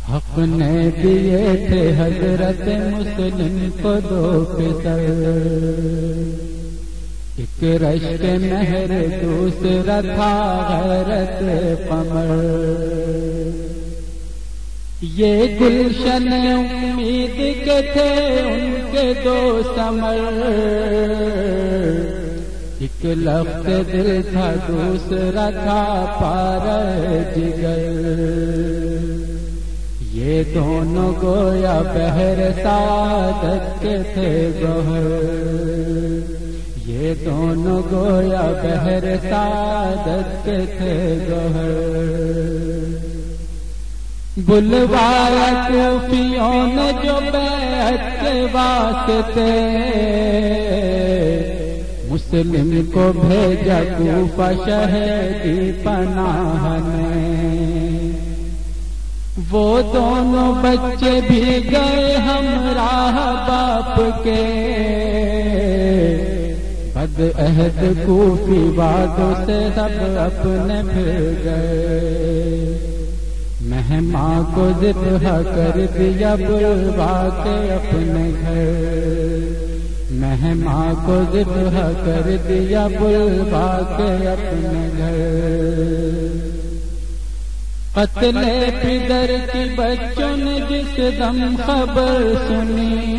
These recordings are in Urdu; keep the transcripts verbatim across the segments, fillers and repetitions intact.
حق نے دیے تھے حضرت مسلم کو دو پسر، ایک رشک مہر دوسرا تھا غیرت قمر، یہ گلشن امید کے تھے ان کے دو ثمر، ایک لفظ دل تھا دوسرا تھا پارہ جگر، یہ دونوں گویا بحر سعادت کے تھے گوہر، یہ دونوں گویا بحر سعادت کے تھے گوہر، بلوایا کوفیوں نے جو بیعت کے واسطے، مسلم کو بھیجا کوفہ شہیدی پناہ نے، وہ دونوں بچے بھی گئے ہمراہ باپ کے، بد عہد کوفی وادوں سے سب اپنے پھر گئے، مہماں کو ذبح کر دیا بلوا کے اپنے گھر، مہماں کو ذبح کر دیا بلوا کے اپنے گھر، قتل پدر کی بچوں نے جس دم خبر سنی،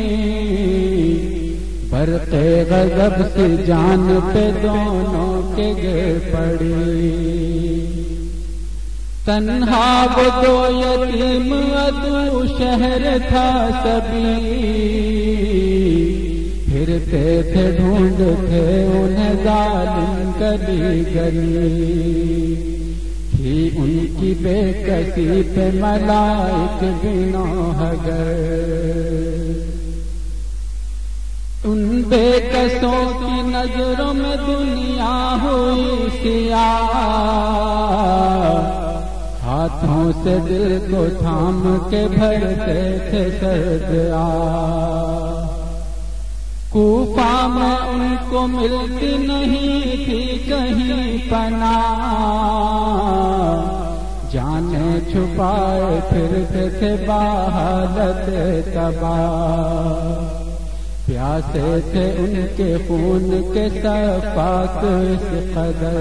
برق غضب سے جان پہ دونوں کے گر پڑی، تنہا وہ دو یتیم عدو شہر تھا سبھی، پھرتے تھے ڈھونڈتے انہیں ظالم گلی گلی، تھی ان کی بے کسی پہ ملائک گناہ گر، ان بے کسوں کی نظروں میں دنیا ہوئی سیاہ، ہاتھوں سے دل کو تھام کے بھرتے تھے سرد آہ، کوفہ میں ان کو ملتی نہیں تھی کہیں پناہ، جانے چھپائے پھرتے تھے بحالت تباہ، پیاسے تھے ان کے خون کے صفاق اس قدر،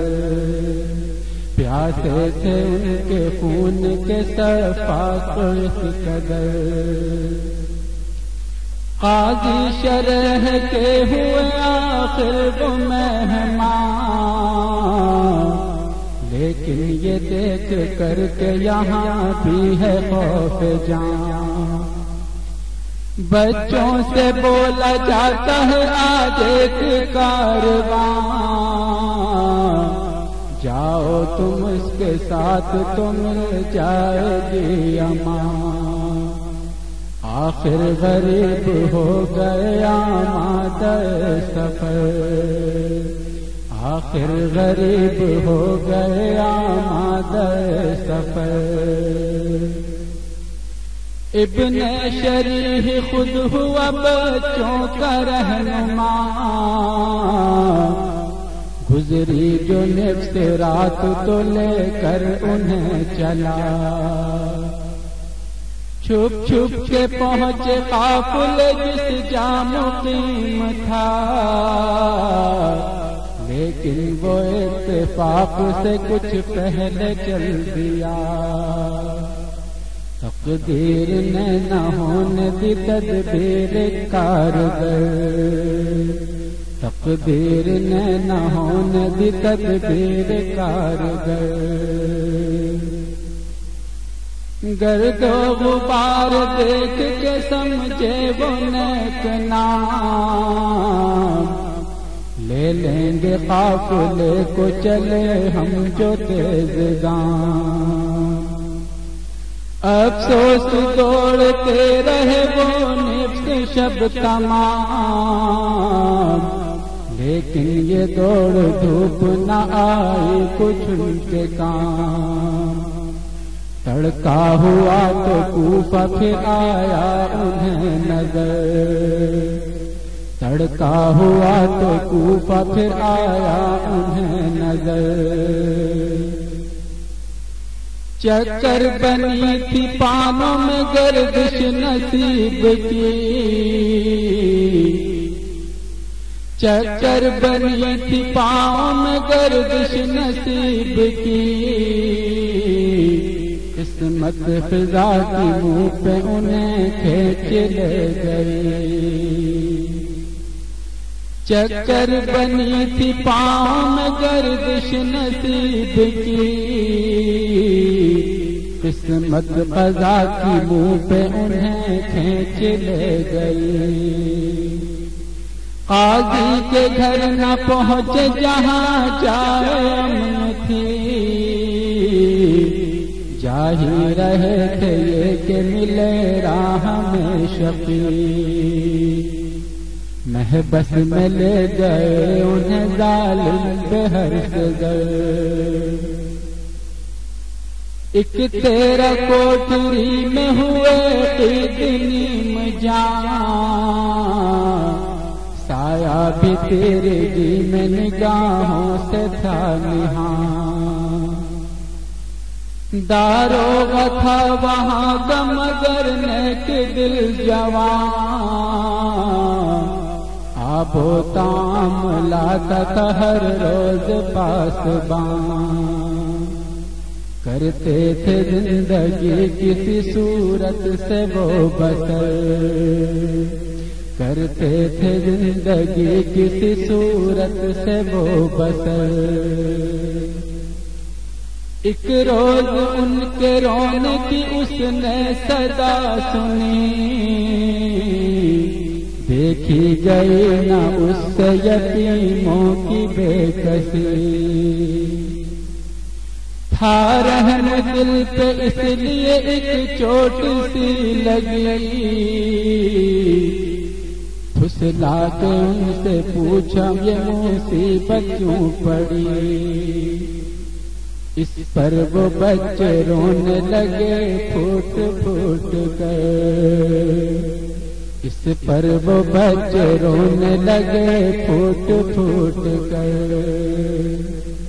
پیاسے تھے ان کے خون کے صفاق اس قدر، قاضی شرح کے ہوئے آخر وہ مہمان، لیکن یہ دیکھ کر کے یہاں بھی ہے خوف جان، بچوں سے بولا جاتا ہے آج ایک کارواں، جاؤ تم اس کے ساتھ تو مل جائے گی امان، آخر غریب ہو گئے آمادہ سفر، آخر غریب ہو گئے آمادہ سفر، ابن شریح خود ہوا بچوں کا رہنما، گزری جو نفس رات تو لے کر انہیں چلا، چھپ چھپ کے پہنچے قافلے جس جا مقیم تھا، لیکن وہ اتفاق سے کچھ پہلے چل دیا، تقدیر نے نہ ہونے دی تدبیر کارگر، تقدیر نے نہ ہونے دی تدبیر کارگر، گرد و غبار دیکھ کے سمجھے وہ نیک نام، لے لیں گے قافلے کو چلے ہم جو تیز گام، افسوس دوڑتے رہے وہ نفس شب تمام، لیکن یہ دوڑ دھوپ نہ آئی کچھ ان کے کام، تڑکا ہوا تو کوفہ پھر آیا انہیں نظر، تڑکا ہوا تو کوفہ پھر آیا انہیں نظر، چکر بنی تھی پانوں میں گردش نصیب کی، چکر بنی تھی پاؤں میں گردش نصیب کی، قسمت فضا کی منہ پہ انہیں کھینچ لے گئی، چکر بنی تھی پاؤں میں گردش نصیب کی، قسمت قضا کی منہ پہ انہیں کھینچ لے گئی، قاضی کے گھر نہ پہنچے جہاں جائے امن تھی، جا ہی رہے تھے یہ کہ ملے راہ میں شفیع، محبس میں لے گئے انہیں ظالم بہر سے گر، ایک تیرا کوٹری میں ہوئے قید نیم جان، سایہ بھی تیرے جی میں نگاہوں سے تھا نہاں، داروغ تھا وہاں کا مگر نیک دل جوان، آب و تام لاتا تھا ہر روز پاسبان، کرتے تھے زندگی کسی صورت سے وہ بسر، کرتے تھے زندگی کسی صورت سے وہ بسر، ایک روز ان کے رونے کی اس نے صدا سنی، دیکھی گئی نہ اس سے یتیموں کی بے کسی، تھا رہن دل پہ اس لیے ایک چوٹ سی لگی، پھسلا کے ان سے پوچھا یہ مصیبت کیوں پڑی، اس پر وہ بچے رونے لگے پھوٹ پھوٹ کر، اس پر وہ بچے رونے لگے پھوٹ پھوٹ کر،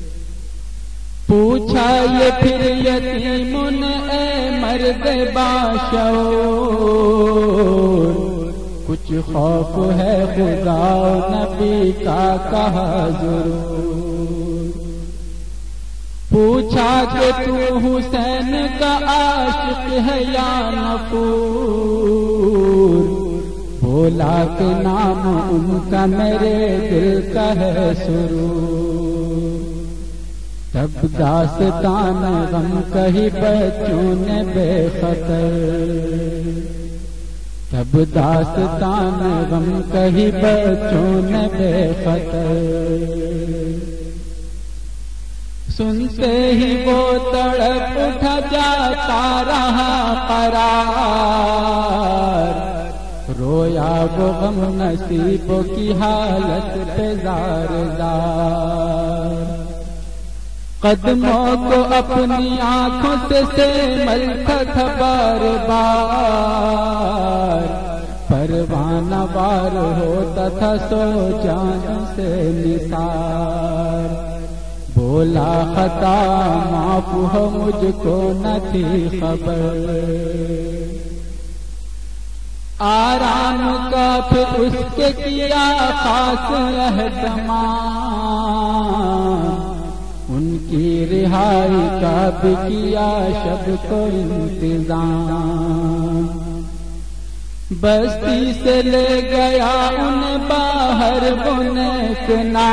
پوچھا یہ پھر یتیموں نے اے مرد باشعور، کچھ خوف ہے خدا و نبی کا کہا ضرور، پوچھا کہ تو حسین کا عاشق ہے یا نفور، بولا کہ نام ان کا میرے دل کا ہے سرور، تب داستان غم کہی بچوں نے بے خطر، تب داستان غم کہی بچوں نے بے خطر، سنتے ہی وہ تڑپ اٹھا جاتا رہا قرار، رویا وہ غم نصیبوں کی حالت پہ زار زار، قدموں کو اپنی آنکھوں سے سیمل تھا بار بار، پروانہ وار ہوتا تھا سو جان سے نثار، بولا خطا معاف ہو مجھ کو نہ تھی خبر، آرام کا پھر اس کے کیا خاص اہتمام، ان کی رہائی کا بھی کیا شب کو انتظام، بستی سے لے گیا انہیں باہر بنیک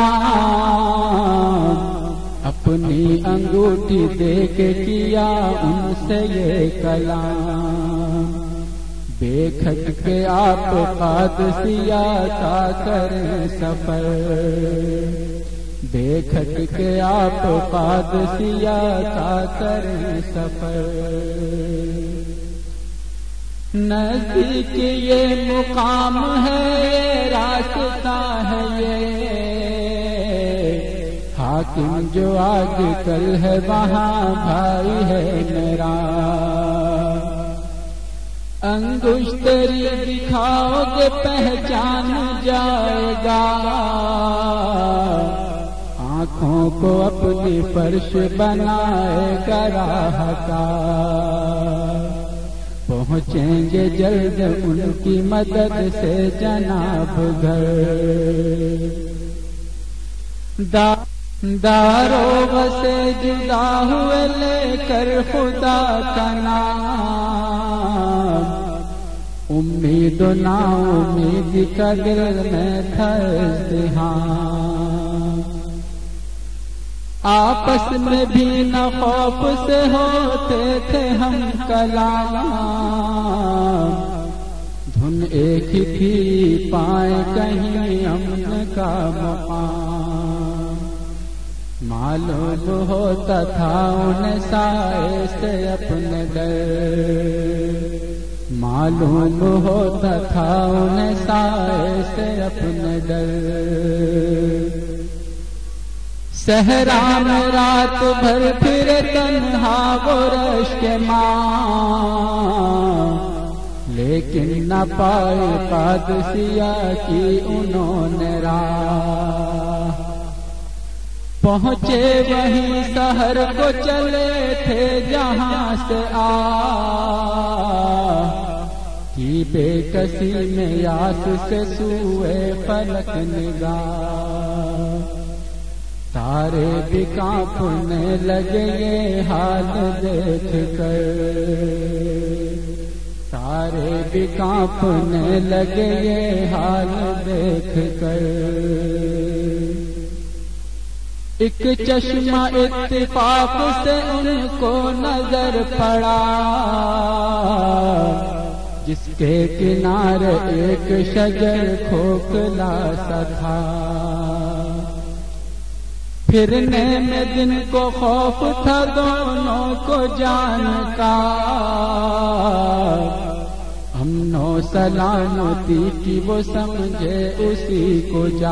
نام، اپنی انگوٹھی دے کے کیا ان سے یہ کلام، بے کھٹ کے آپ قادسیہ کا کریں سفر، بے کھٹ کے آپ قادسیہ کا کریں سفر، نزدیک یہ مقام ہے یہ راستہ ہے یہ، حاکم جو آج کل ہے وہاں بھائی ہے میرا، انگشتری دکھاؤ گے پہچان جائے گا، آنکھوں کو اپنی فرش بنائے گا راہ کا، پہنچیں گے جلد ان کی مدد سے جناب گھر۔ دا دارو سے جدا ہوئے لے کر خدا کا نام، امید و نا امید کا دل میں تھا ازدحام، آپس میں بھی نہ خوف سے ہوتے تھے ہم کلام، دھن ایک ہی تھی پائے کہیں امن کا مقام، معلوم ہوتا تھا انہیں سائے سے اپنے ڈر، معلوم ہوتا تھا انہیں سائے سے اپنے ڈر، صحرا میں رات بھر پھر تنہا وہ رش کے ماں، لیکن نہ پائے قادسیہ کی انہوں نے راہ، پہنچے وہیں سحر کو چلے تھے جہاں سے آ، کی بے کسی میں یاس سے سوئے فلک نگاہ، تارے بھی کانپنے لگے یہ حال دیکھ کر، تارے بھی کانپنے لگے یہ حال دیکھ کر، ایک چشمہ اتفاق سے ان کو نظر پڑا، جس کے کنارے ایک شجر کھوکھلا سا تھا، پھرنے میں جن کو خوف تھا دونوں کو جان کا، امن و سلامتی کی وہ سمجھے اسی کو جا،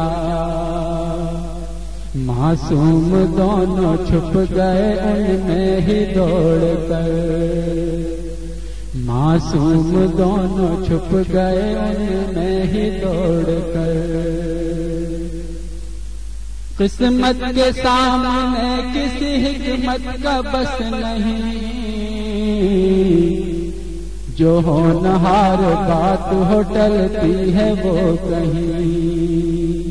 معصوم دونوں چھپ گئے ان میں ہی دوڑ کر، معصوم دونوں چھپ گئے ان میں ہی دوڑ کر، قسمت کے سامنے کسی حکمت کا بس نہیں، جو ہونہار بات ہو ٹلتی ہے وہ کہیں،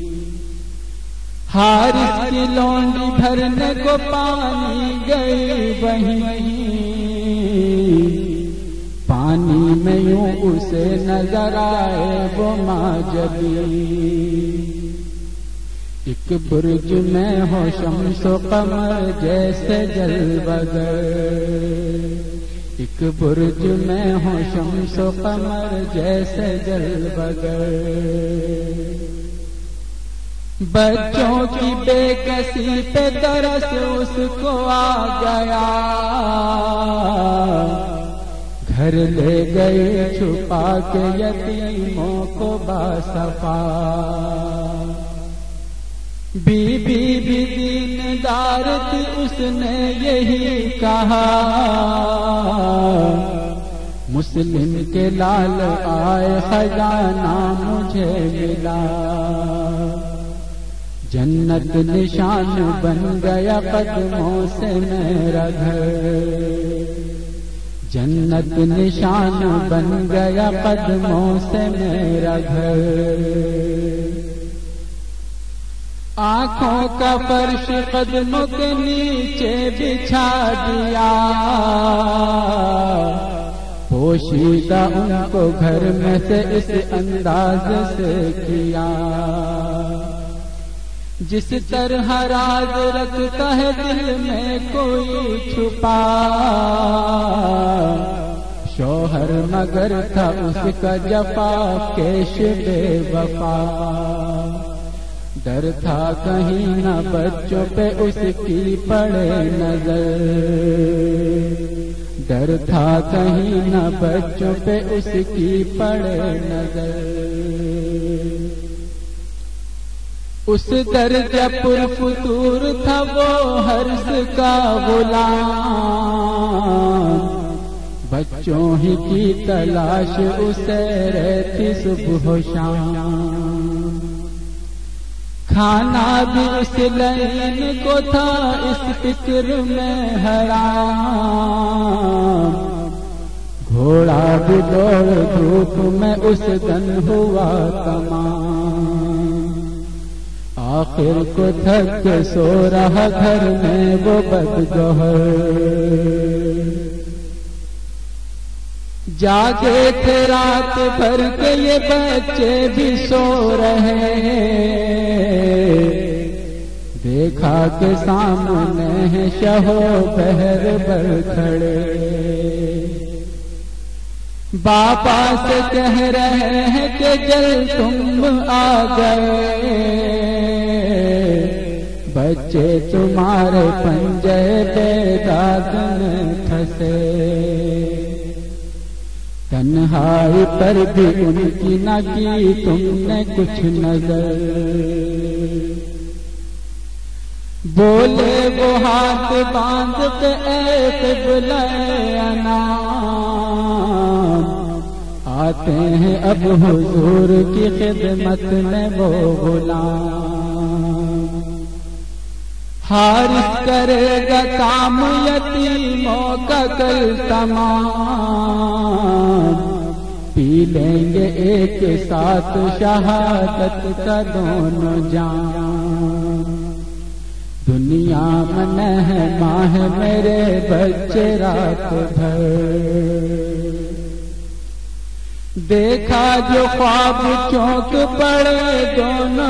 حارث کی لونڈی بھرنے کو پانی گئی وہیں، پانی میں یوں اسے نظر آئے وہ ماجبی، ایک برج میں ہو شمس و قمر جیسے جلوگر، ایک برج میں ہو شمس و قمر جیسے جلوگر، بچوں کی بے کسی پہ ترس اس کو آ گیا، گھر لے گئے چھپا کے یتیموں کو باصفا، بی بی بھی دیندار تھی اس نے یہی کہا، مسلم کے لال آئے خزانہ مجھے ملا، جنت نشان بن گیا قدموں سے میرا گھر، جنت نشان بن گیا قدموں سے میرا گھر، آنکھوں کا فرش قدموں کے نیچے بچھا دیا، پوشیدہ ان کو گھر میں سے اس انداز سے کیا، جس طرح راز رکھتا ہے دل میں کوئی چھپا، شوہر مگر تھا اس کا جفا کیش بے وفا، ڈر تھا کہیں نہ بچوں پہ اس کی پڑے نظر، ڈر تھا کہیں نہ بچوں پہ اس کی پڑے نظر، اس درجہ پر فتور تھا وہ حرص کا غلام، بچوں ہی کی تلاش اسے رہتی صبح و شام، کھانا بھی اس لین کو تھا اس فکر میں حرام، گھوڑا بھی دوڑ دھوپ میں اس دن ہوا تمام، آخر کو تھک کے سو رہا گھر میں وہ بدگوہر، جاگے تھے رات بھر کے یہ بچے بھی سو رہے، دیکھا کہ سامنے ہے شہو بہر بر کھڑے، بابا سے کہہ رہے ہیں کہ جل تم آ گئے، بچے تمہارے پنجے بے داد میں پھنسے، تنہائی پر بھی ان کی نہ کی تم نے کچھ نظر، بولے وہ ہاتھ باندھ کے اے قبلہ انام، آتے ہیں اب حضور کی خدمت میں وہ غلام، حارث کرے گا کام یتیموں کا کل تمام، پی لیں گے ایک ساتھ شہادت کا دونوں جان، دنیا میں ہے ماہ میرے بچے رات بھر، دیکھا جو خواب چونک پڑے دونوں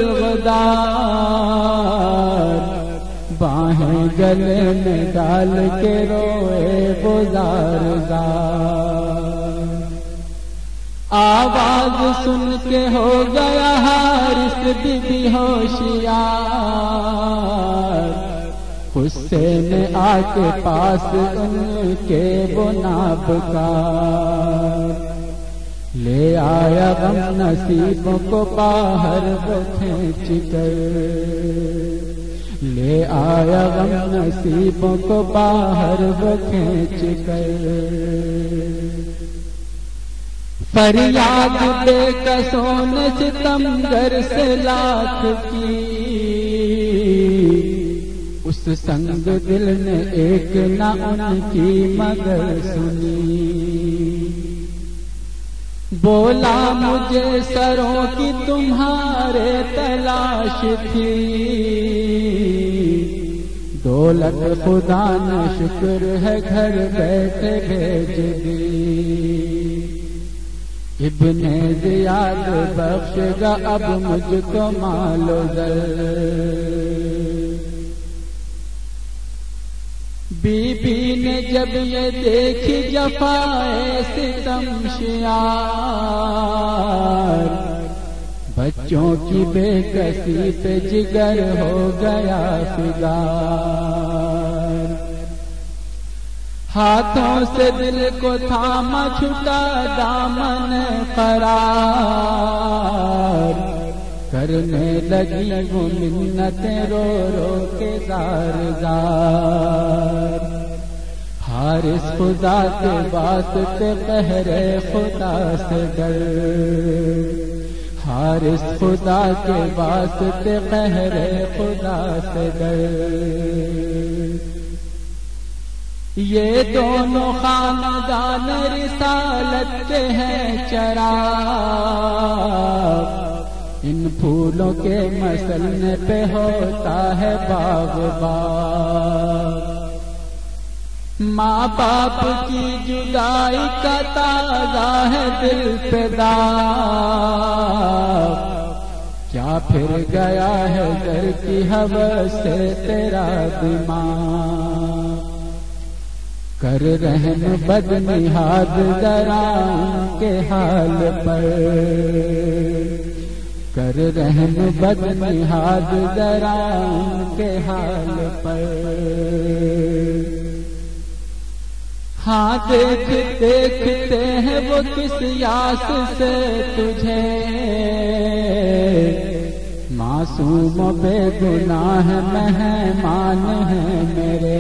گلغدار، باہیں گلے میں ڈال کے روئے وہ زار زار، آواز سن کے ہو گیا حارث بھی بے ہوشیار، غصے میں آ کے پاس ان کے وہ نابکار، لے آیا غم نصیبوں کو باہر وہ کھینچ کر، لے آیا غم نصیبوں کو باہر وہ کھینچ کر، فریاد بے کسوں نے ستمگر سے لاکھ کی، اس سنگ دل نے ایک نہ ان کی مگر سنی، بولا مجھے سروں کی تمہارے تلاش تھی، دولت خدا نے شکر ہے گھر بیٹھے بھیج دی، ابن زیاد بخش گا اب مجھ کو مال و زر، بی بی نے جب یہ دیکھی جفائے ستم شیار، بچوں کی بے کسی پہ جگر ہو گیا فگار، ہاتھوں سے دل کو تھاما چھٹا دامن قرار، کرنے لگی وہ منتیں رو رو کے زار زار، حارث خدا کے واسطے پہرے خدا سے ڈر، حارث خدا کے واسطے پہرے خدا سے ڈر، یہ دونوں خاندان رسالت کے ہیں چراغ، ان پھولوں کے مسلنے پہ ہوتا ہے باغ باغ، ماں باپ کی جدائی کا تازہ ہے دل پہ داغ، کیا پھر گیا ہے گھر کی ہوس سے تیرا دماغ، کر رحم بد نہاد ذرا ان کے حال پر، کر رحم بد نہاد ذرا ان کے حال پر، ہاں دیکھ دیکھتے ہیں وہ کس یاس سے تجھے، معصوم و بے گناہ مہمان ہیں میرے،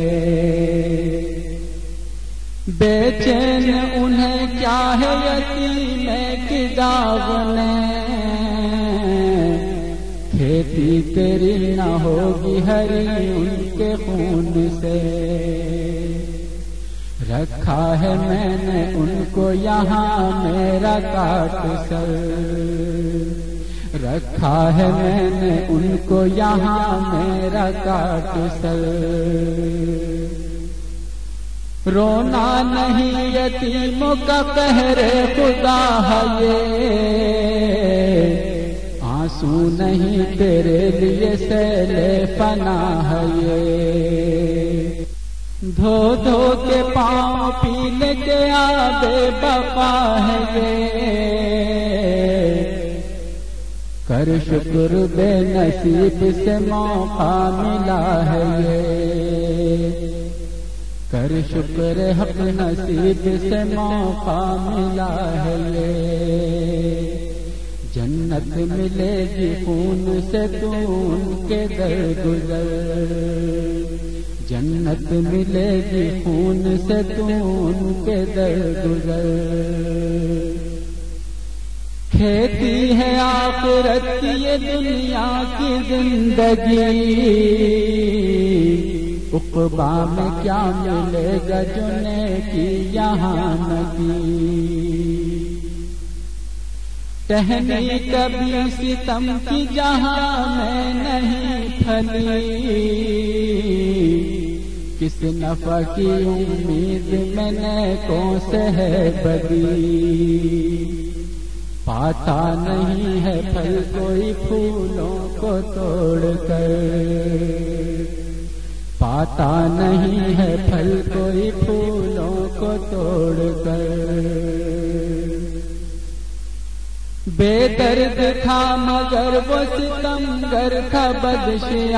بے چین انہیں کیا ہے یتیم کی داغ نے، کھیت کھیتی تیری نہ ہوگی ہری ان کے خون سے، رکھا ہے میں نے ان کو یہاں میرا کاٹ سر، رکھا ہے میں نے ان کو یہاں میرا کاٹ سر۔ رونا نہیں یتیموں کا قہر خدا ہے یہ، آنسو نہیں تیرے لیے سیل فنا ہے یہ، دھو دھو کے پاؤں پینے کے آبے بقا ہے یہ، کر شکر بے نصیب سے موقع ملا ہے یہ، کر شکر حق نصیب سے موقع ملا ہے یہ، جنت ملے گی خون سے تو ان کے در گزر، جنت ملے گی خون سے تو ان کے در گزر، کھیتی ہے آخرت کی یہ دنیا کی زندگی، عقبا میں کیا ملے گا جو نیکی یہاں ندی، ٹہنی کبھی ستم کی جہاں میں نہیں پھلی، کس نفع کی امید میں نیکوں سے ہے بدی، پاتا نہیں ہے پھل کوئی پھولوں کو توڑ کر، پاتا نہیں ہے پھل کوئی پھولوں کو توڑ کر، بے درد تھا مگر وہ ستمگر تھا بدشیار،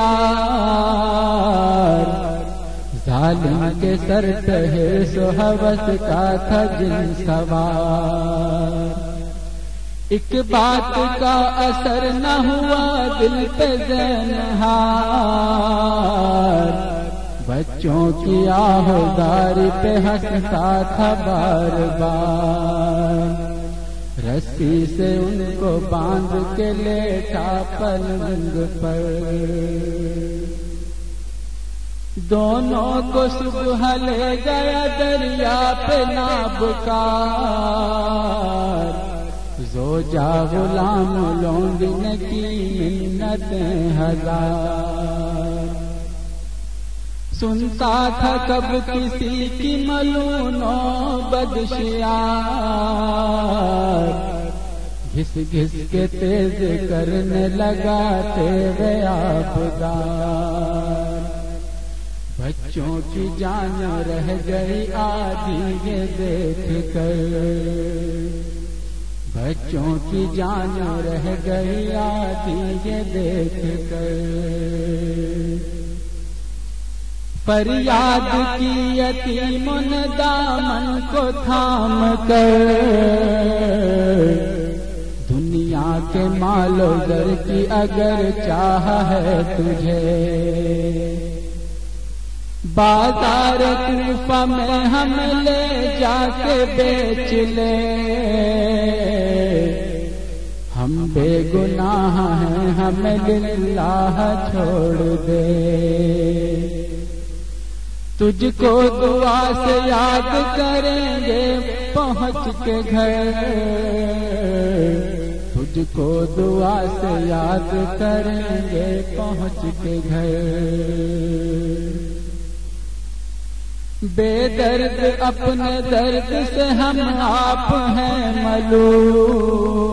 ظالم کے سر تحس و ہوس کا تھا جن سوار، ایک بات کا اثر نہ ہوا دل پہ زینہار، بچوں کی آہواری پہ ہنستا تھا بار بار، رسی سے ان کو باندھ کے لیٹا پلنگ پر، دونوں کو صبح لے گیا دریا پہ نابکار، زوجہ غلام لونڈنے کی منتیں ہزار، سنتا تھا کب کسی کی ملونوں بدشیار، گھس گھس کے تیز کرنے لگا تیرے آبدار، بچوں کی جان رہ گئی آدھی یہ دیکھ کر، بچوں کی جان رہ گئی آدھی یہ دیکھ کر، فریاد کی یتیموں نے دامن کو تھام کر، دنیا کے مال و زر کی اگر چاہ ہے تجھے، بازار کوفہ میں ہم لے جا کے بیچ لے، ہم بے گناہ ہیں ہمیں للہ چھوڑ دے، تجھ کو دعا سے یاد کریں گے پہنچ کے گھر، تجھ کو دعا سے یاد کریں گے پہنچ کے گھر، بے درد اپنے درد سے ہم آپ ہیں ملول،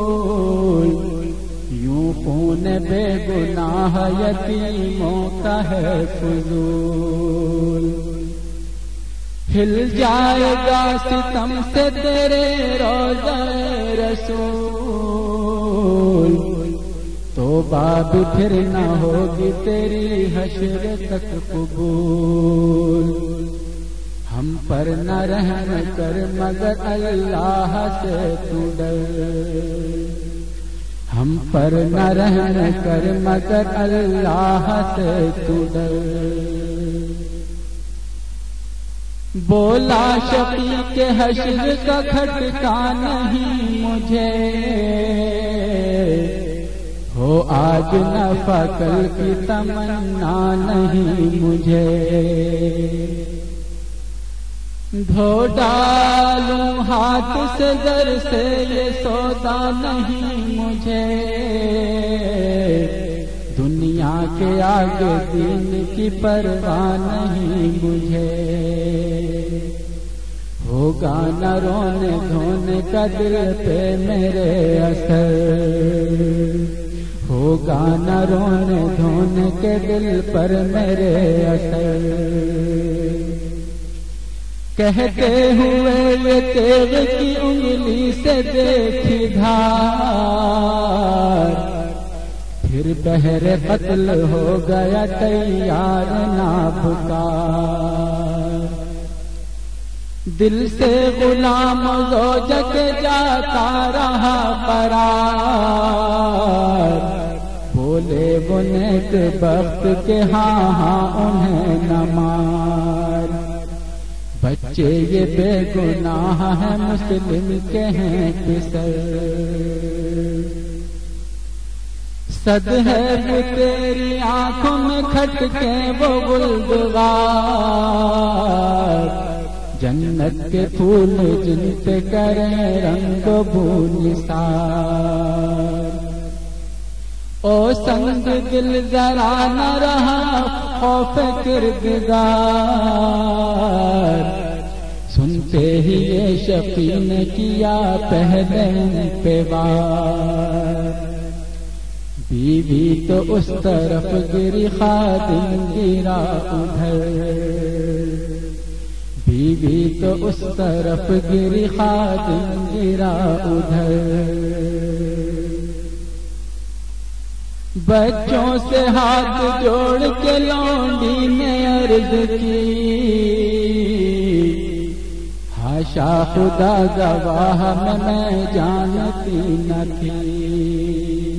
یوں خون بے گناہ یتیموں کا ہے فضول، ہل جائے گا ستم سے تیرے روضہ رسول، توبہ بھی پھر نہ ہوگی تیری حشر تک قبول، ہم پر نہ رحم کر مگر اللہ سے تو ڈر، ہم پر نہ رحم کر مگر اللہ سے تو ڈر، بولا شفیع کے حشر کا کھٹکا نہیں مجھے، ہو ہو آج نفع کل کی تمنا نہیں مجھے، دھو ڈالوں ہاتھ سے در سے یہ سودا نہیں مجھے، دنیا کے آگے دین کی پرواہ نہیں مجھے، ہوگا نہ رونے دھونے کا دل پہ میرے اثر، ہوگا نہ رونے دھونے کے دل پر میرے اثر، کہتے ہوئے یہ تیغ کی انگلی سے دیکھی دھار، پھر بہر قتل ہو گیا تیار ناپکار، دل سے غلام زوج کے جاتا رہا قرار، بولے وہ نیک بخت کے ہاں ہاں انہیں نہ مار، بچے یہ بے گناہ ہیں مسلم کے ہیں پسر، صد ہے وہ تیری آنکھوں میں کھٹکے وہ گلزار، جنت کے پھول جن پہ کریں رنگ بو نثار، او سنگ دل ذرا نہ رہا خوف کردگار، سنتے ہی یہ شفیع نے کیا پہلے پہ وار، بیوی تو اس طرف گری خادم گرا ادھر، بیوی تو اس طرف گری خادم گرا ادھر، بچوں سے ہاتھ جوڑ کے لونڈی نے عرض کی، حاشا خدا گواہ میں میں جانتی نہ تھی،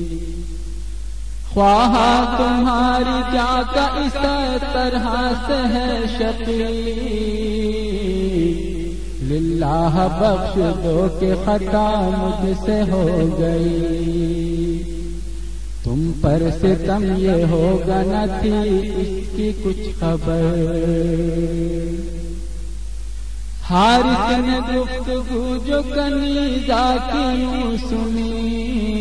خواہ تمہاری جا کا اس طرح سے ہے شقی، للہ بخش دو کہ خطا مجھ سے ہو گئی، تم پر ستم یہ ہوگا نہ تھی اس کی کچھ خبر، حارث نے گفتگو جو کنیزہ کی یوں سنی،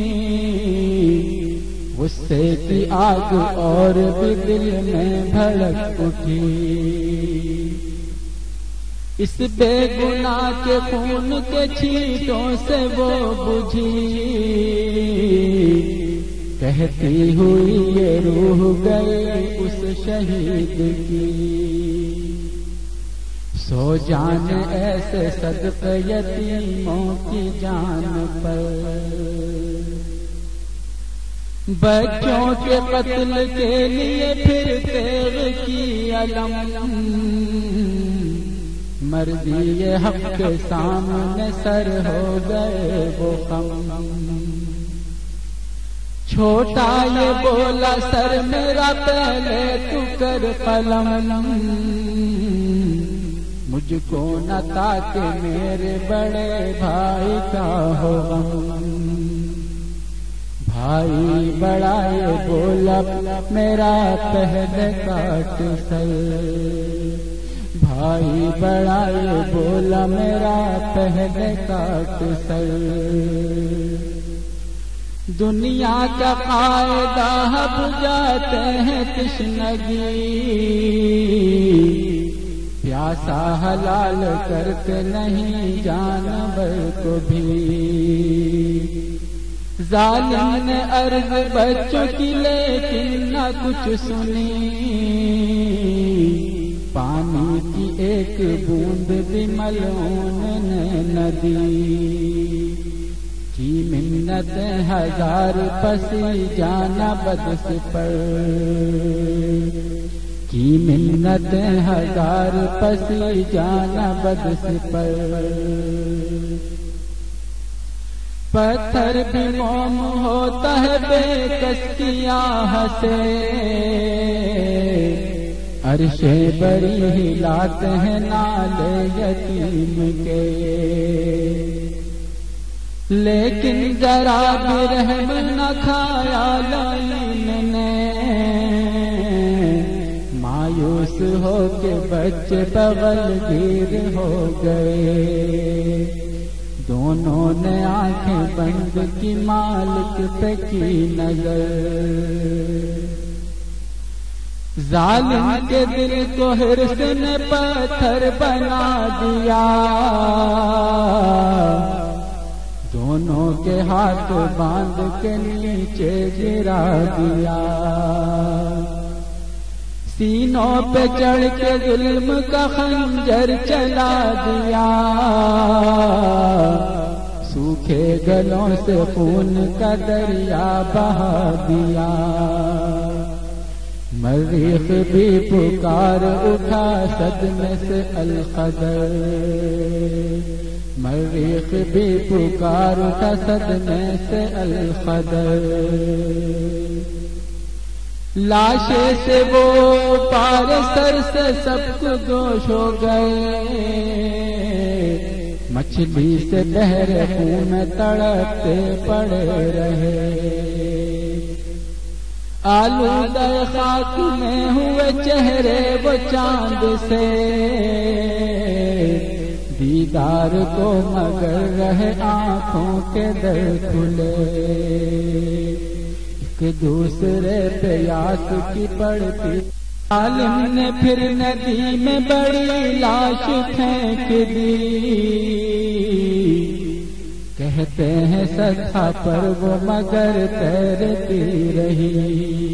غصے کی آگ اور بھی دل میں بھڑک اٹھی، اس بے گناہ کے خون کے چھینٹوں سے وہ بجھی، کہتی ہوئی یہ روح گئی اس شہید کی، سو جان ایسے صدقہ یتیموں کی جان پر، بچوں کے قتل کے لیے پھر تیغ کی علم، مرضی حق کے سامنے سر ہو گئے وہ غم، چھوٹا یہ بولا سر میرا پہلے تو کر قلم، مجھ کو نہ تاکہ میرے بڑے بھائی کا ہو غم، بھائی بڑا یہ بولا میرا پہلے کاٹ سر، بھائی بڑا یہ بولا میرا پہلے کاٹ سر، دنیا کا قاعدہ بجھاتے ہیں تشنگی، پیاسا حلال کرتے نہیں جانور کو بھی، ظالم نے عرض بچوں کی لیکن نہ کچھ سنی، پانی کی ایک بوند بھی ملعون نے نہ دی، کی منت ہزار پسی جانا بدس پر، کی منت ہزار پسی جانا بدس پر، پتھر بھی موم ہوتا ہے بے کس کی آہ سے، عرشے بری ہلاتے ہیں نالے یتیم کے، لیکن ذرا بھی رحم نہ کھایا لعین نے، مایوس ہو کے بچے بغل گیر ہو گئے، دونوں نے آنکھیں بند کی مالک پہ کی نظر، ظالم کے دل کو حرص نے پتھر بنا دیا، دونوں کے ہاتھ باندھ کے نیچے گرا دیا، سینوں پہ چڑھ کے ظلم کا خنجر چلا دیا، سوکھے گلوں سے خون کا دریا بہا دیا، مریخ بھی پکار اٹھا صدمے سے القدر، مریخ بھی پکار اٹھا صدمے سے القدر، لاشے سے وہ پار سر سے سب کو دوش ہو گئے، مچھلی سے بہرے خون میں تڑپتے پڑے رہے، آلودہ خاک میں ہوئے چہرے وہ چاند سے، دیدار کو مگر رہے آنکھوں کے در کھلے، ایک دوسرے پہ یاد کی پڑتی، عالم نے پھر ندی میں بڑی لاش پھینک دی، کہتے ہیں سطح پر وہ مگر تیرتی رہی،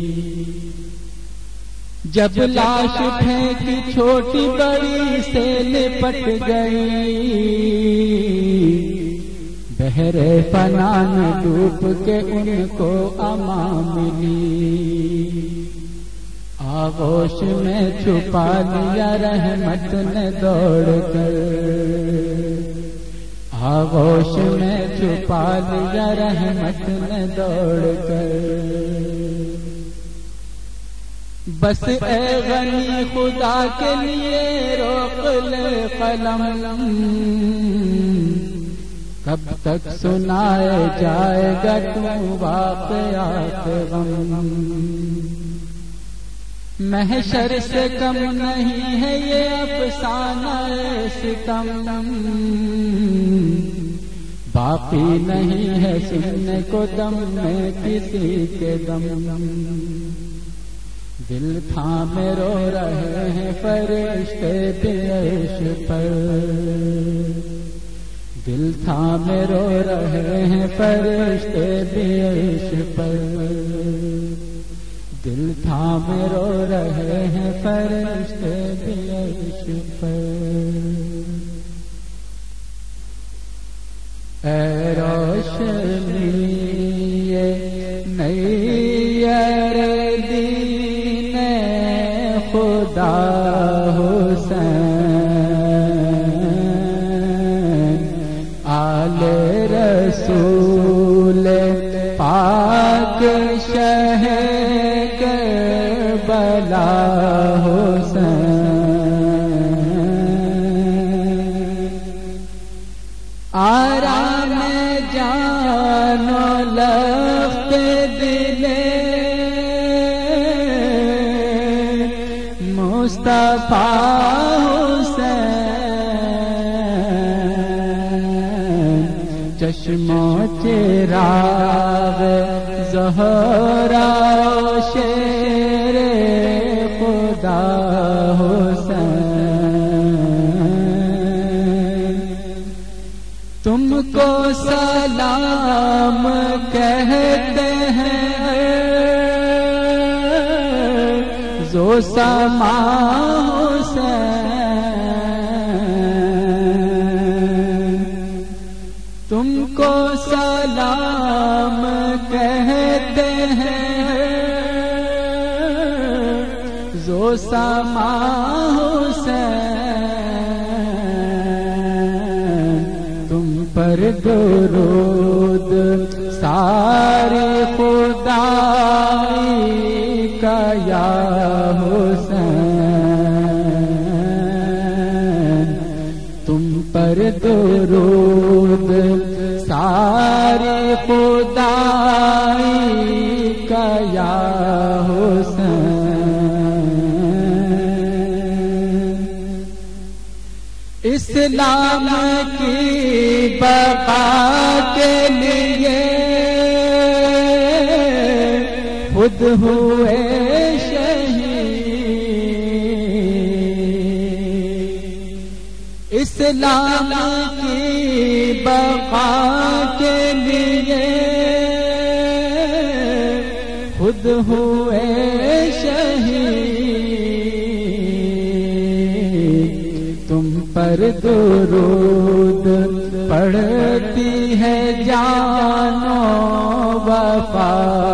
جب لاش پھینکی چھوٹی بڑی سے لپٹ گئی، بحرے فنا میں ڈوب کے ان کو امان ملی، آغوش میں چھپا لیا رحمت نے دوڑ کر، آغوش میں چھپا لیا رحمت نے دوڑ کر، بس اے غنی خدا کے لیے روک لے قلم، کب تک سنائے جائے گا تو واقعات غم، محشر سے کم نہیں ہے یہ افسانہ ستم، باقی نہیں ہے سننے کو دم میں کسی کے دم، دل تھامے رو رہے ہیں فرشتے بھی عرش پر، دل تھامے رو رہے ہیں فرشتے بھی عرش پر، دل تھامے رو رہے ہیں فرشتے بھی عرش پر، اے روشنی نیر دین خدا حسین، آل رسول پاک شہ کربلا حسین، آرام جان و لخت دل مصطفیٰ حسین، چشموں چراغ زہرا شیر خدا حسین، تم کو سلام کہتے ہیں زو سما حسین، تم کو سلام کہتے ہیں زو سما حسین، تم پر درود سارے خدائی کا یا حسین، تم پر درود سارے اسلام کی بقا کے لیے خود ہوئے شہید، اسلام کی بقا کے لیے خود ہوئے شہید، تم پر درود پڑھتی ہے جان و وفا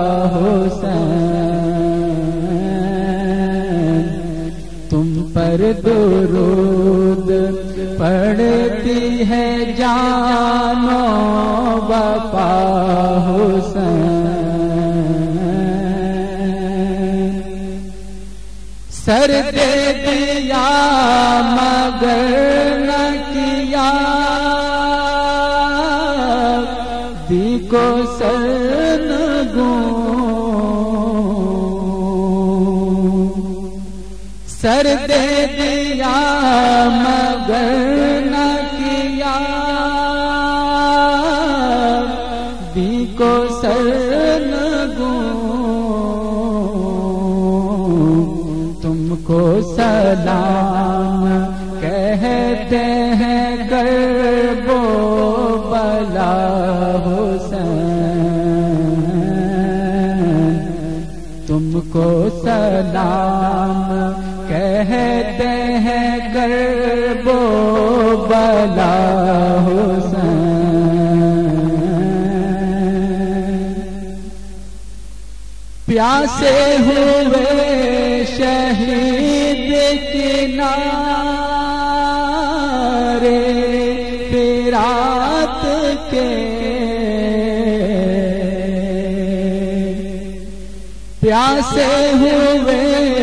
حسین، تم پر درود پڑھتی ہے جان و وفا حسین، سر دے دیا مگر نہ کیا دی کو سرنگوں، سر دے دیا مگر نہ کیا دی کو سرنگوں، تم کو سلام کہتے ہیں کرب و بلا حسین، تم کو سلام کہتے ہیں کرب و بلا حسین، پیاسے ہوئے شہید کنارے فرات کے، پیاسے ہوئے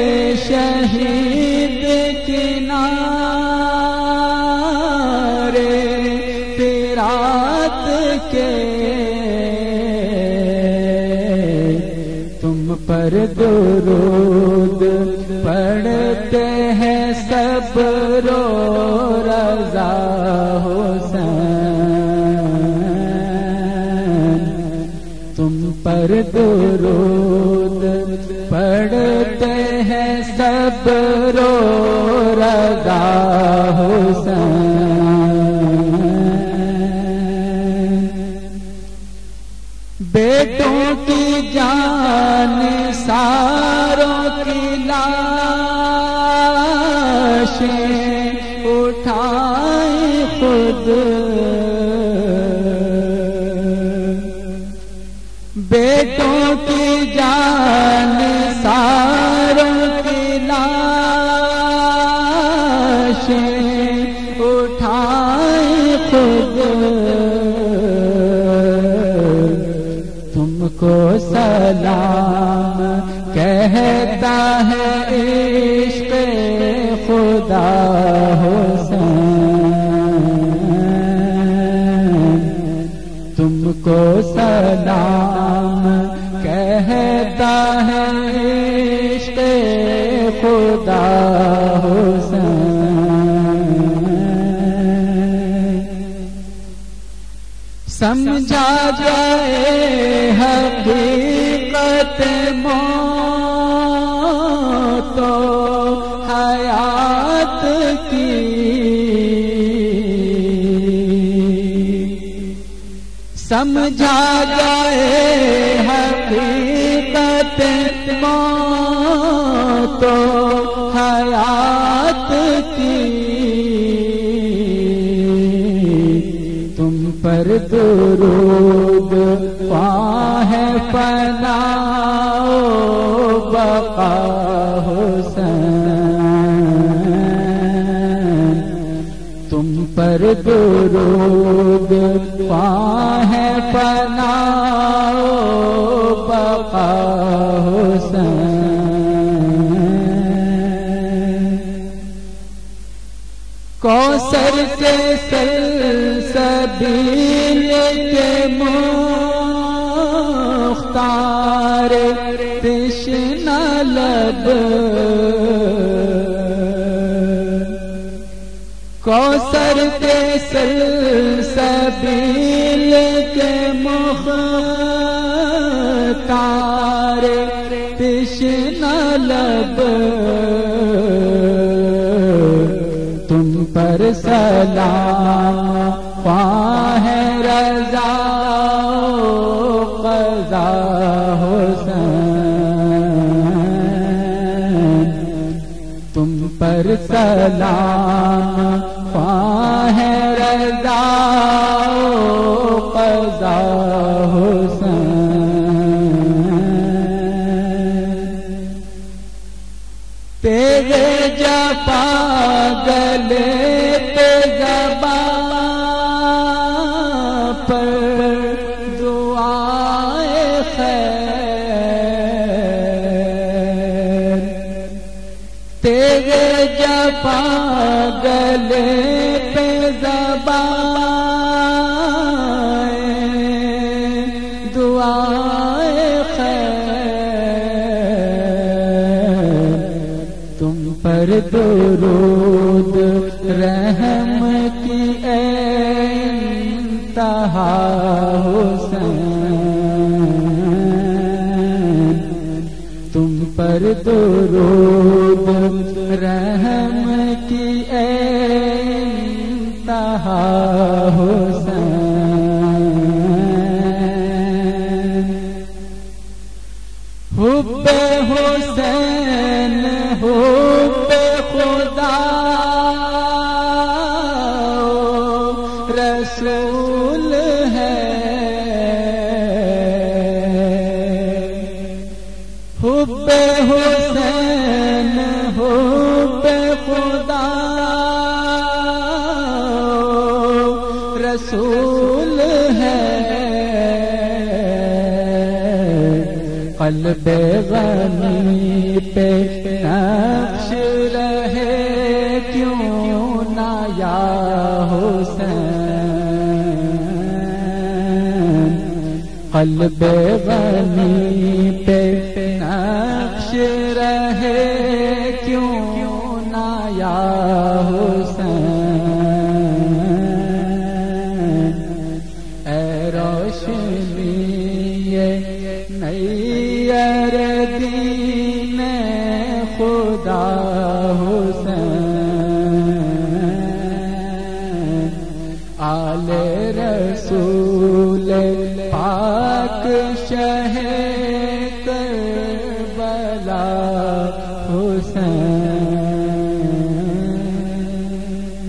شہید کنارے فرات کے، تم پر درود پڑھتے ہیں صبر و رضا حسین، تم پر درود پڑھتے ہیں صبر و رضا حسین، بیٹوں کی جان ساروں کی لاشیں اٹھائیں خود، بیٹوں کی جان ساروں کی لاشیں اٹھائیں خود، تم کو سلام کہتا ہے عشق خدا حسین، تم کو سلام کہتا ہے عشق خدا حسین، سمجھا جائے حقیقت موت و حیات کی، سمجھا جائے حقیقت موت و حیات کی، تم پر درود پاہے پناہ و بقا حسین، تم پر درود پاہے پناہ و بقا حسین، کوثر کے سلسبیل کے مختار تشنہ لب، کوثر کے سلسبیل کے مختار تشنہ لب تم پر سلام خواہ رضا قضا حسین تم پر سلام خواہ رضا قضا حسین تیرے جفا گلے پہ زبان پر دعائے خیر تیرے جفا گلے پہ زبان دعائے خیر تم پر درود رحم کی انتہا حسین تم پر درود رحم کی انتہا حسین حب حسین حب خدا رسول ہے حب حسین حب خدا رسول ہے قلب غنی پہ نقش رہے کیوں نہ یا حسین قلب غنی پہ نقش رہے کیوں نہ یا حسین اے روشنی نیر دین خدا حسین آل رسول پاک شہ کربلا حسین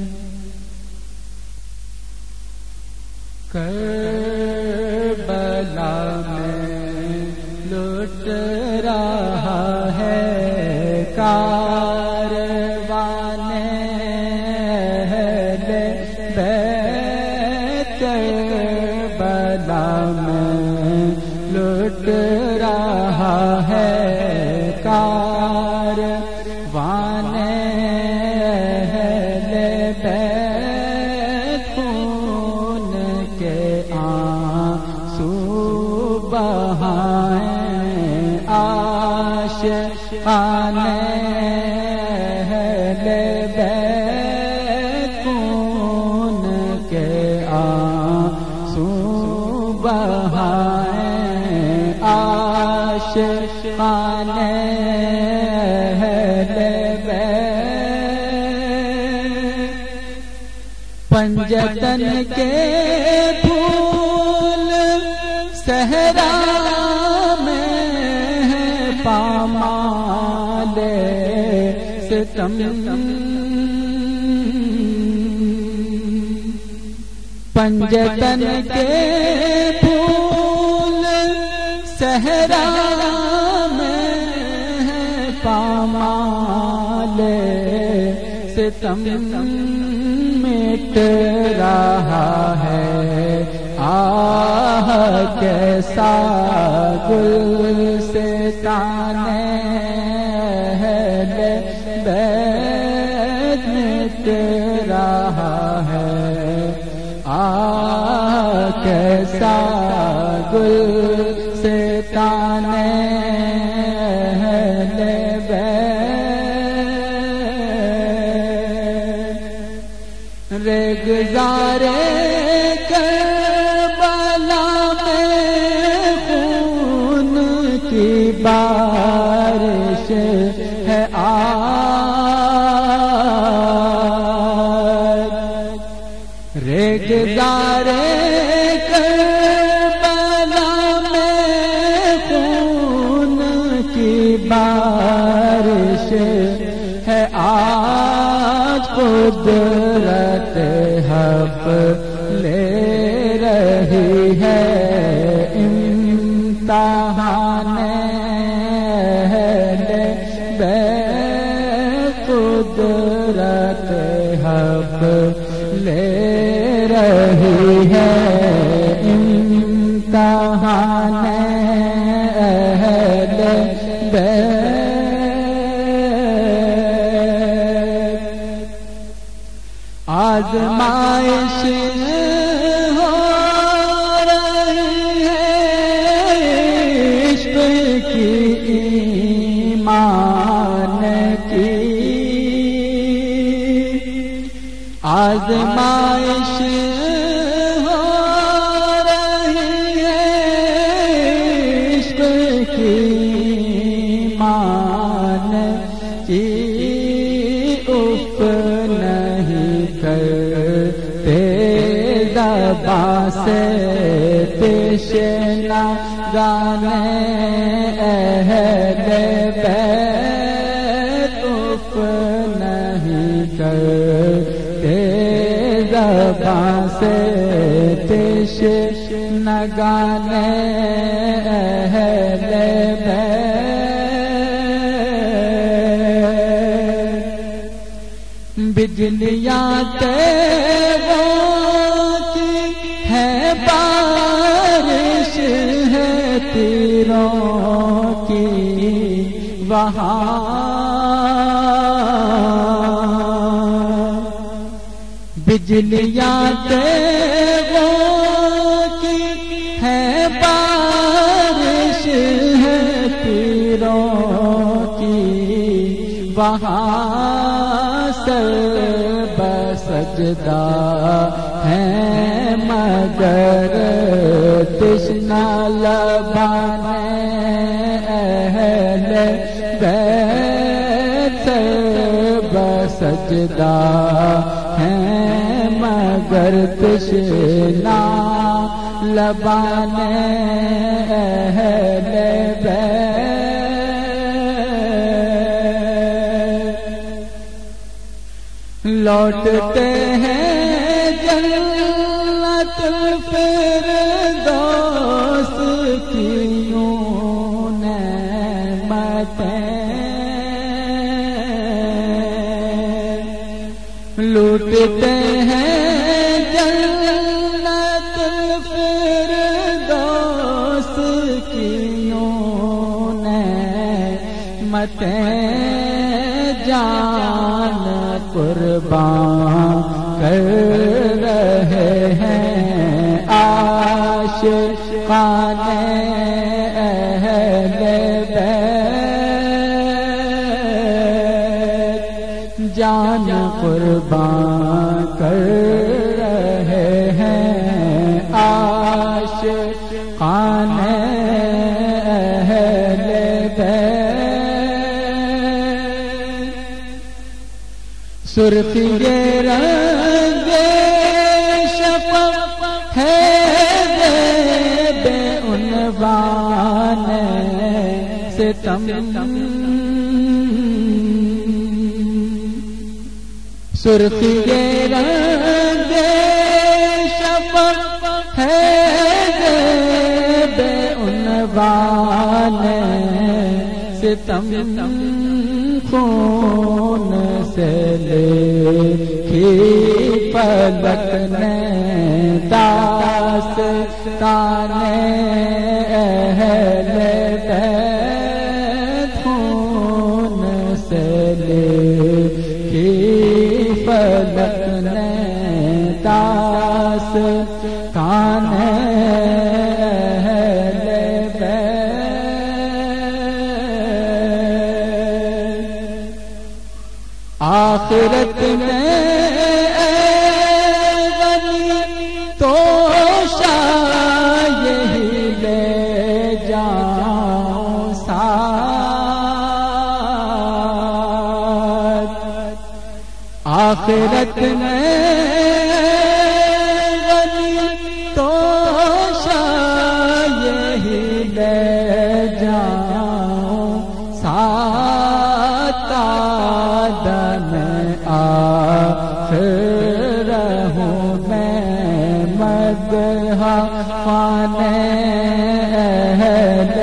کربلا میں لٹ رہا ہے کاروان اہل بیت کربلا میں لٹ رہا ہے کاروان اہل بیت خون کے آنسو بہائیں عاشقان اہل بیت خون کے آنسو بہائیں عاشقان اہل بیت پنجتن کے پھول صحرا میں پامال ستم پنجتن کے پھول صحرا میں پامال ستم مٹ رہا ہے آہ کیسا گل سے تانے اہل بیت مٹ رہا ہے آہ کیسا گل سے تانے اہل بیت رے بارش ہے آج، ریگزار کربلا میں خون کی بارش ہے آج، قدرت حق لے رہی ہے امتحان اہل بیت، قدرت حق لے رہی ہے امتحان اہل بیت۔ آزمائش ہو رہی ہے عشق کی ایمان کی، آزمائش ہو رہی ہے عشق کی ایمان کی، اف نہیں کرتے زبان سے تشنہ گانے اہل بیت، اف نہیں کرتے زبان سے تشنہ گانے اہل بیت۔ بجلیاں تیروں کی ہے بارش ہے تیروں کی وہاں، بجلیاں تیروں کی ہے بارش ہے تیروں کی وہاں، سر بسجدہ ہیں مگر تشنہ لبان اہل بیت، سر بسجدہ ہیں مگر تشنہ لبان اہل بیت۔ لوٹتے ہیں جنت فردوس کی یوں نعمتیں، لوٹتے ہیں جنت فردوس کی یوں نعمتیں، جان قربان کر رہے ہیں عاشقان اہل بیت، جان قربان کر رہے ہیں عاشقان اہل بیت۔ سرخی رنگ شفق ہے بے عنوان ستم، سرخی رنگ شفق ہے بے عنوان ستم، خون سے لکھی فلک نے داستان اہل بیت، خون سے لکھی فلک نے داستان اہل بیت۔ آخرت میں تو شاہ یہی لے جان آخرت میں غنی تو شاید یہی لے جاؤں ساتھ آدم آخر ہوں میں مدح خوان اہل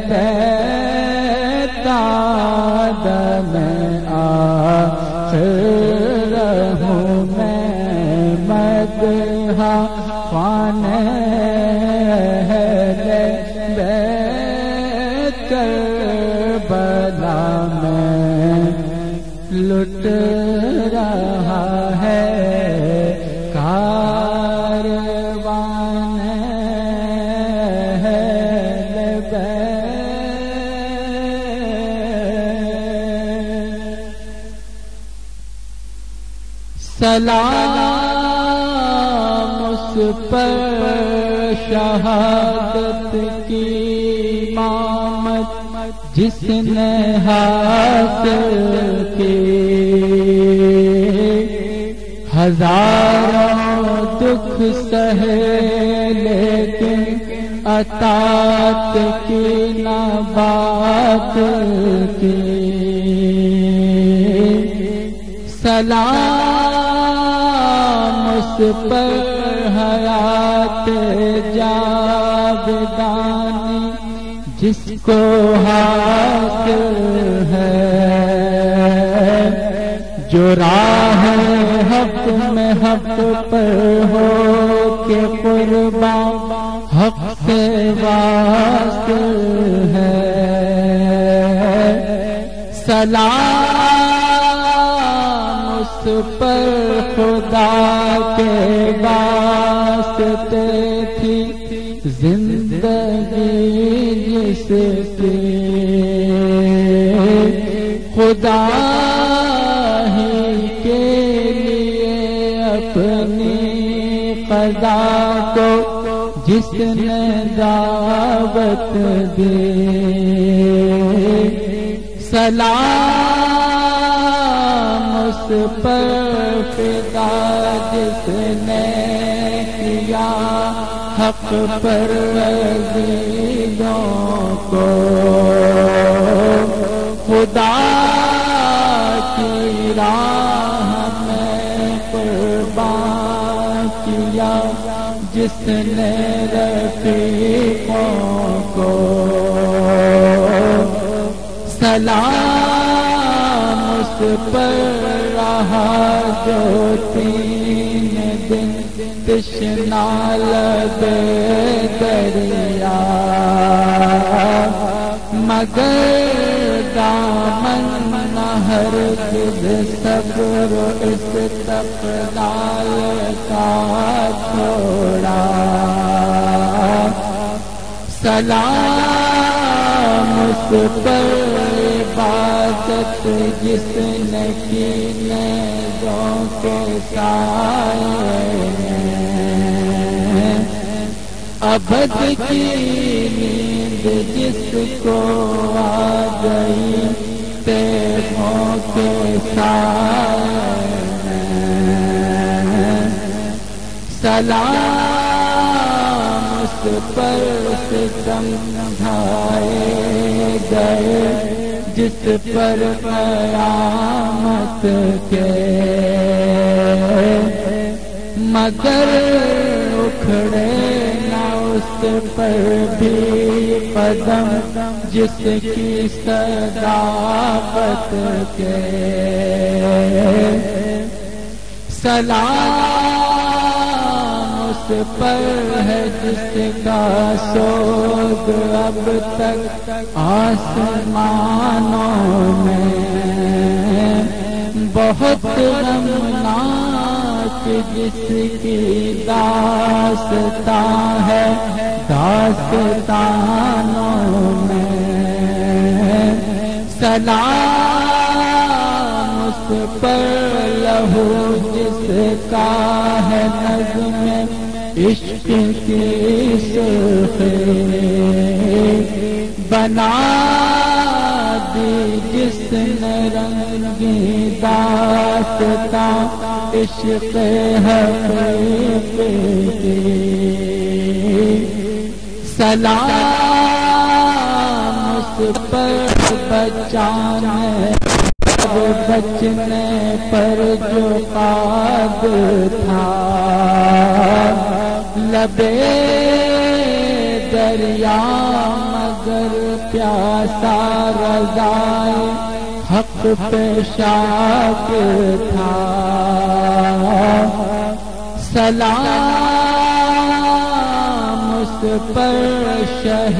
بیت آدم آخر ہوں میں مدح خوان اہل بیت کربلا میں لٹ رہا ہے کاروان اہل بیت۔ سلام اس پر شہادت کی امامت جس نے حاصل کی، ہزاروں دکھ سہے لیکن اطاعت کی نہ بات کی۔ سلام اس پر حیات جاودانی جس کو حاصل ہے، جو راہ حق میں حق پر ہو کے قربان حق سے واصل ہے۔ سلام اس پر خدا کے واسطے تھی زندگی جس کی، خدا ہی کے لیے اپنی قضا کو جس نے دعوت دی۔ سلام اس پر فدا جس نے کیا حق پر عزیزوں کو، خدا کی راہ میں قربان کیا جس نے رفیقوں کو۔ سلام اس پر رہا جو تین دن تشنا لبے دریا، مگر دامن نہ ہرگز صبر استقلال کا چھوڑا۔ سلام اس پر عبادت جس نے کی نیزوں کے سائے میں، ابد کی نیند جس کو آ گئی تیغوں کے سائے میں۔ سلام اس پر ستم ڈھائے گئے جس پر قیامت کے، مگر اکھڑے نہ اس پر بھی قدم جس کی صداقت کے۔ سلام اس پر ہے جس کا سوگ اب تک آسمانوں میں، بہت غمناک جس کی داستان ہے داستانوں میں۔ سلام اس پر لہو جس کا ہے نظم عشق کی سرخی، بنا دی جس نے رنگی داستان عشق حقیقی سلام اس پر بچانے اور بچنے پر جو قادر تھا لبے دریا مگر پیاسا رضائے حق پہ شاکر تھا سلام اس پر شہ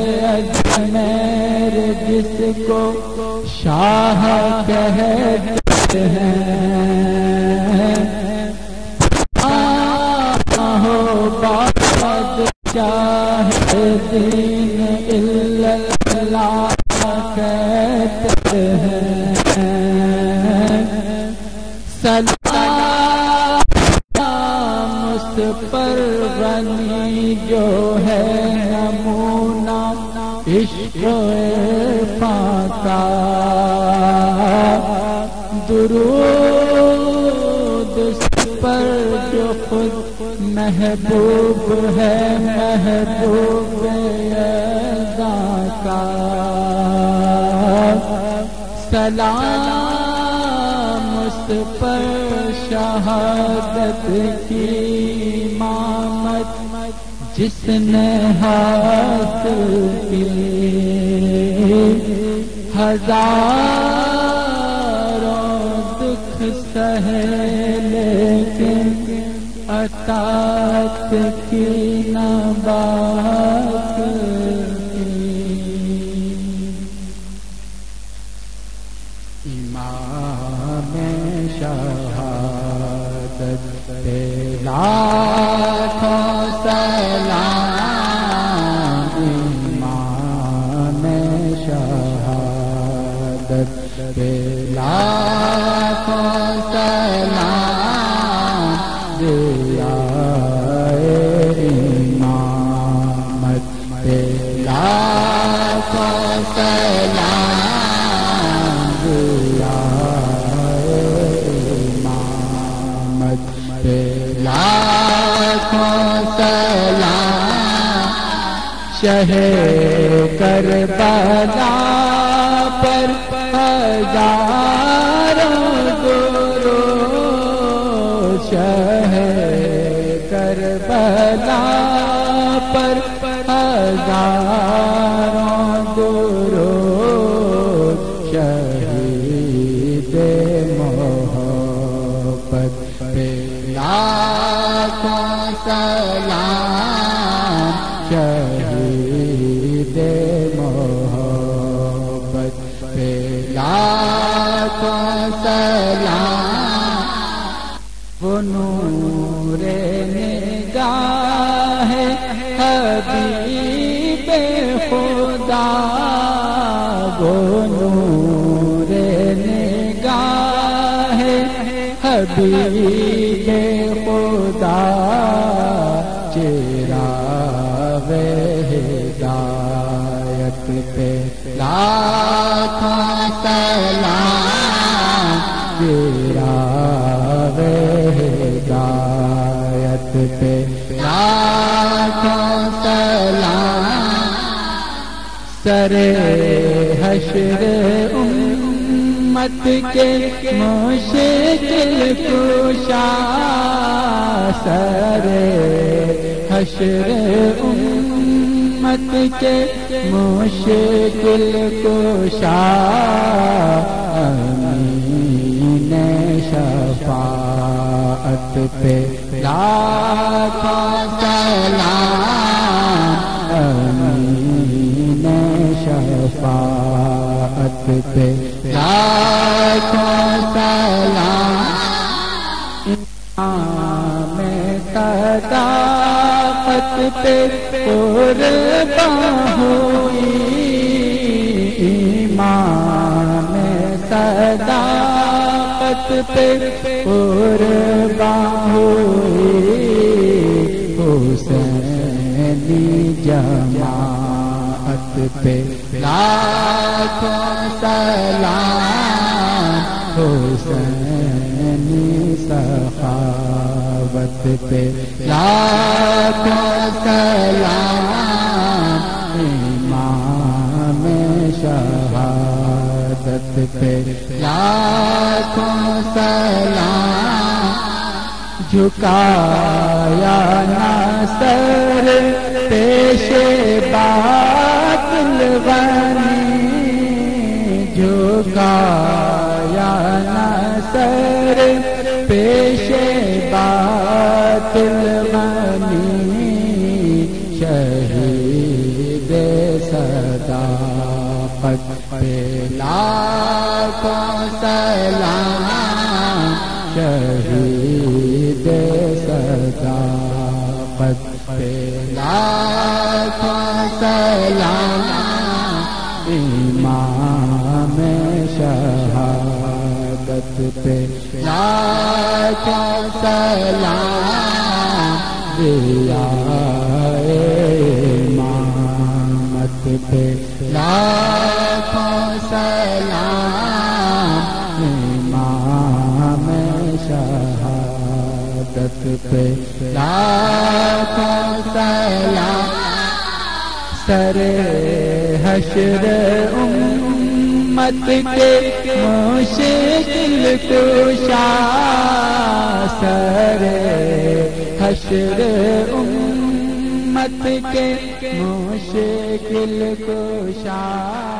اجمیر جس کو شاہ کہتے ہیں ہو بادشاہ دین اللہ کہتے ہیں سلام اس پر غنی جو ہے نمونہ عشق عرفان کا درود اس پر جو خود محبوب ہے محبوب یزداں کا سلام اس پر شہادت کی امامت جس نے حاصل کی ہزاروں دکھ سہے لیکن اطاعت کی نہ بات امام شہادت پہ لاکھوں سلام امام شہادت پہ لاکھوں سلام دیا امامت پہ لاکھوں سلام دیا امامت پہ لاکھوں سلام شہ کربلا پر ہزاروں درود شہ کربلا پر ہزاروں درود شہید محبت پہ لاکھوں سلام شہید محبت پہ لاکھوں سلام وہ نور نگاہ حبیب خدا وہ نور نگاہ حبیب خدا چراغ ہدایت پہ لاکھوں سلام چراغ ہدایت پہ لاکھوں سلام سرے حشر امت کے مشکل کشا سرے حشر امت کے مشکل کشا امین شفاعت پہ لاکھوں سلام امین شفاعت پہ لاکھوں سلام امام صداقت پہ قربان ہوئی امام صداقت پہ قربان ہوئی حسینی جماعت پہ لاکھوں سلام حسینی سخاوت پہ لاکھوں سلام، امام شہادت پہ لاکھوں سلام، جھکایا نہ سر پیش باطل غنی، جھکایا نہ سر پیش باطل غنی، شہید صداقت پہ لاکھوں سلام، شہید صداقت پہ لاکھوں سلام، امام شہادت پہ لاکھوں سلام، ضیائے امامت پہ لاکھوں سلام، امام شہادت پہ لاکھوں سلام، سر حشر امت کے مشکل کشا، سر حشر امت کے مشکل کشا،